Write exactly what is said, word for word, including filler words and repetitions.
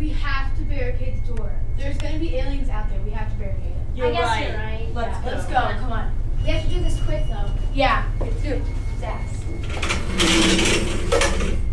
We have to barricade the door. There's gonna be aliens out there. We have to barricade it. You're I guess right. you're right. Let's Yeah, go. let's go. Come on. We have to do this quick though. Yeah. Get to. Sass.